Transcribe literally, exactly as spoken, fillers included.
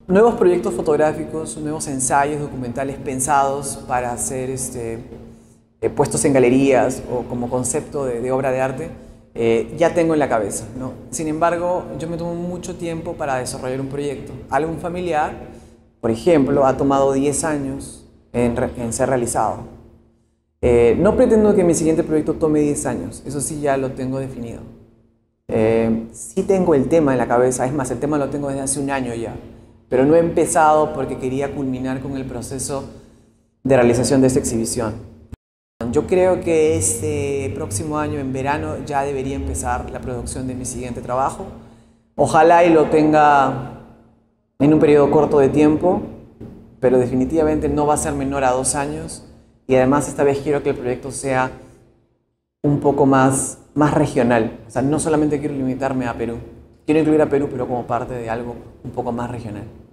Nuevos proyectos fotográficos, nuevos ensayos documentales pensados para ser este, eh, puestos en galerías o como concepto de, de obra de arte, eh, ya tengo en la cabeza, ¿no? Sin embargo, yo me tomo mucho tiempo para desarrollar un proyecto. Algún familiar, por ejemplo, ha tomado diez años en, en ser realizado. Eh, no pretendo que mi siguiente proyecto tome diez años, eso sí ya lo tengo definido. Eh, sí tengo el tema en la cabeza, es más, el tema lo tengo desde hace un año ya, pero no he empezado porque quería culminar con el proceso de realización de esta exhibición. Yo creo que este próximo año, en verano, ya debería empezar la producción de mi siguiente trabajo. Ojalá y lo tenga en un periodo corto de tiempo, pero definitivamente no va a ser menor a dos años. Y además esta vez quiero que el proyecto sea un poco más, más regional. O sea, no solamente quiero limitarme a Perú. Quiero incluir a Perú, pero como parte de algo un poco más regional.